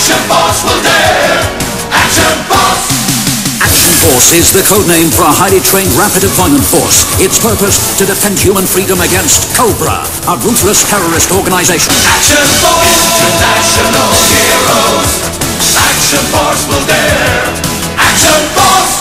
Action Force will dare. Action Force. Action Force is the code name for a highly trained rapid deployment force. Its purpose, to defend human freedom against Cobra, a ruthless terrorist organization. Action Force. International heroes. Action Force will dare. Action Force.